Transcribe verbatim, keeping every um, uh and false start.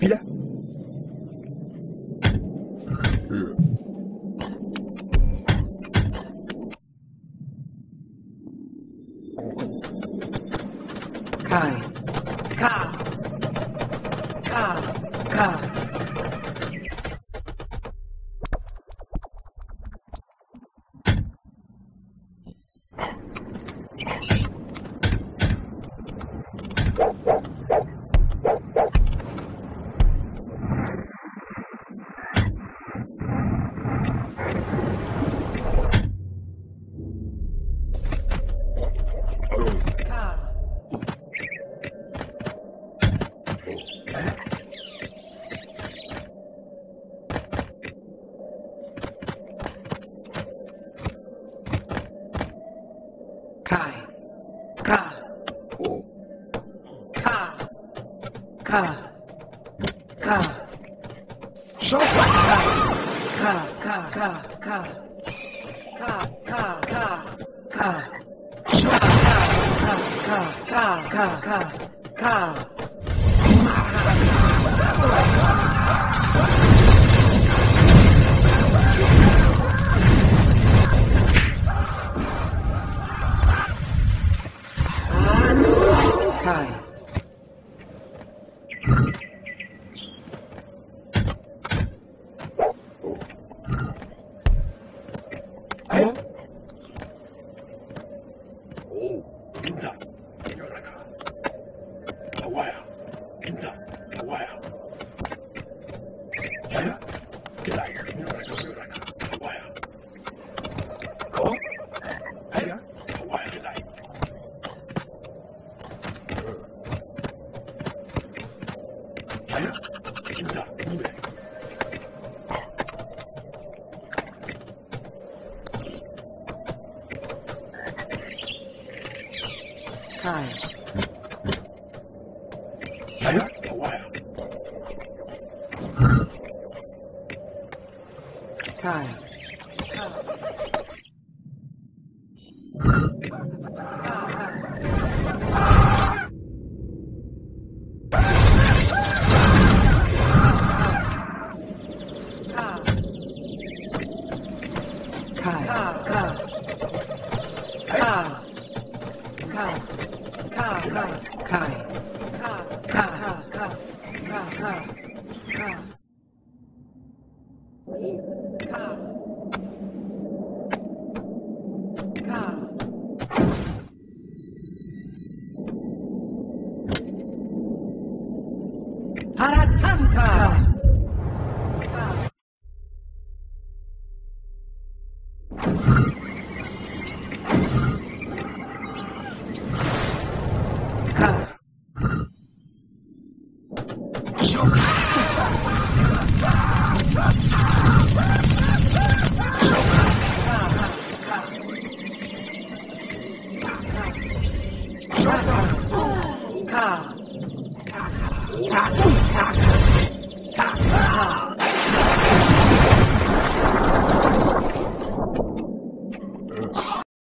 Fila. Kai. Ka. Ka. Ka. Kai. Ka. Ka. Ka. Ka. Shoka. Ka. Ka. Ka. Ka. Ka. Ka. Ka. Ka. Shoka. Ka. Ka. Ka. Ka. Ka. Ka. Kai. Aya. Oh, Ginza. Yoraka. Hawaya. Ginza. Hawaya. Aya. Kila. Yoraka. Yoraka. Hawaya. Ko. Aya. Hawaya. Kila. Aya. Ginza. Ube. Kai. Aya. Hawaya. Kai. Ka. Kai. Ka. Ka. Ka. Ka. Ka. Ka. Kai. Ka. Ka. Ka. Ka. Ka. Ka. Ka. Ka. Ka. Haratamka. Ka. Ka. Shoka. Shoka. Ka. Ka. Shoka. Ka. Ka.